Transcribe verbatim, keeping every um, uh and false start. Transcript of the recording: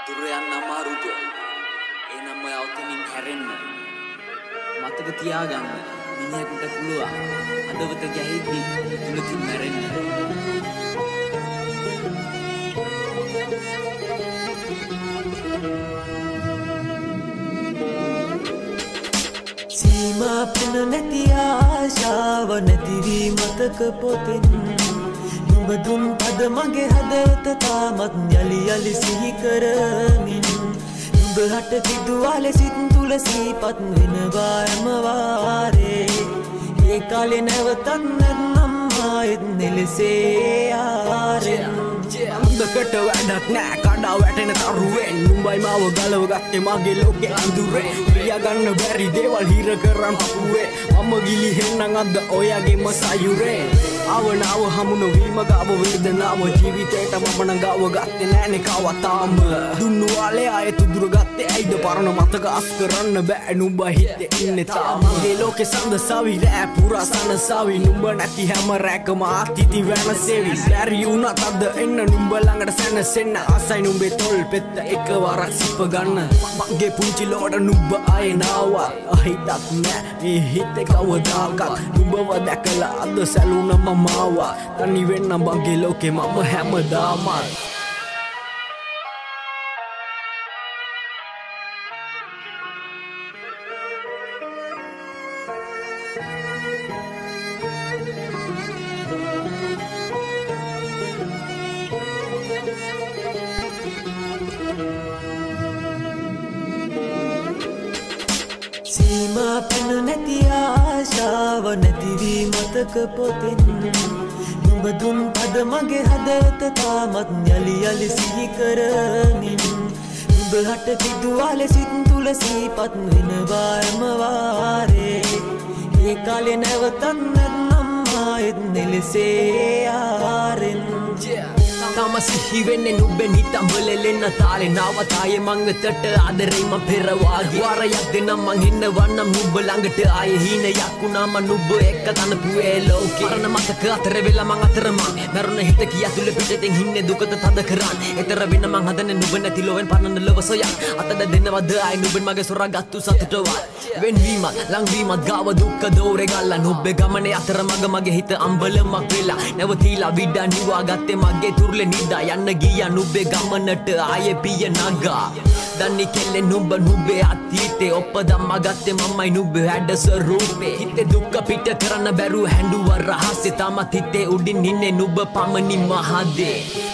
දුර යන්න අමාරුද? එනම්ම යවතනින් හැරෙන්න. මතක තියාගන්න. මිනිහෙකුට පුළුවන් හදවත ගැහිද්දි තුලකින් මැරෙන්න. සීමා පෙන නැති ආශාව නැතිවී මතක පොතෙන් නුඹ දුන් පද මගේ හදවත තාමත් යලි යලි සිහි කරමින් නුඹ හට කිදුවාලේ සිත් තුල සීපත් වෙනවා හැම වාරේ ඒ කාලේ නැවතත් නැත්නම් ආයෙත් නෙලසේ ආරෙන් අන්දකට වැඩක් නෑ කඩා වැටෙන තරුවෙන් නුඹයි මාව ගලව ගත්තේ මගේ ලෝකේ අඳුරේ පියා ගන්න බැරි දේවල් හිර කරන් පපුවේ මම ගිලිහෙන්නම් අද ඔයාගේම සයුරේ ආවනාව හමු නොවීම ගාව වේදනාව ජීවිතේට මම නම් ගාව ගත්තේ නෑනේ කවතාම දුන්නු වාලේ ආයෙත් දුර ගත්තේ ඇයිද පරණ මතක අස් කරන්න බෑ නුඹ හිතේ ඉන්නේ තාම මගේ ලෝකේ සඳසාවි රෑ පුරා සනසාවි නුඹ නැති හැම රැකම ආතිති වෙනසෙවි බැරි වුණත් අද එන්න නුඹ ළඟට සැනසෙන්න ආසයි නුඹේ තොල් පෙත්ත එකවරක් සිප ගන්න මගේ පුංචි ලෝඩ නුඹ ආයේ නාවත් අහිතක් නෑ මේ හිතේ කවදාකත් නුඹව දැකලා අද සැලුණ මම ආවා තනි වෙන්න මගේ ලෝකේ මම හැමදාමත් සීමා පෙන නැති ආශාව නැතිවී මතක පොතෙන් නුඹ දුන් පද මගේ හදවත තාමත් යලි යලි සිහි කරමින් නුඹ හට කිදුවාලේ සිත් තුල සීපත් වෙනවා හැම වාරේ ඒ කාලේ නැවතත් නැත්නම් ආයෙත් නෙලසේ ආරෙන් තම සිහි වෙන්නේ නුඹෙන් හිතඹලෙන්න තාලේ නවතායේ මං වෙතට ආදරෙයිම පෙරවාගේ වරයක් දෙනම් මං හින්නවන්නම් නුඹ ළඟට ආයේ හීනයක් වුණා මං නුඹ එක්ක තනපුවේ ලෝකේ මරණ මතක අතර වෙලා මං අතර මං මරුණ හිත කිය ඇතුලේ පිටෙන් හින්නේ දුකද තද කරන් එතර වෙන මං හදන්නේ නුඹ නැති ලොවෙන් පරණ ලොව සොයන් අතද දෙන්නවද ආයි නුඹෙන් මගේ සොරාගත්තු සතුටවත් වෙන්වීමත් ලංවීමත් ගාව දුක්ඛ දෝරේ ගල්ලා නුඹේ ගමනේ අතර මග මගේ හිත අම්බලමක් වෙලා නැවතිලා විඩා නිවා ගත්තේ මගේ තුර්ලේ නිදා යන්න ගියා නුඹේ ගමනට ආයේ පිය නගා දන්නේ කෙල්ලේ නුඹ නුඹේ අතීතේ ඔප්පදම්ම ගත්තේ මමයි නුඹේ හැඩ ස්වරූපේ හිතේ දුක්ඛ පිට කරන්න බැරුව හැඬුව රහසේ තාමත් හිතේ උඩින් ඉන්නේ නුඹ පමණි මහදේ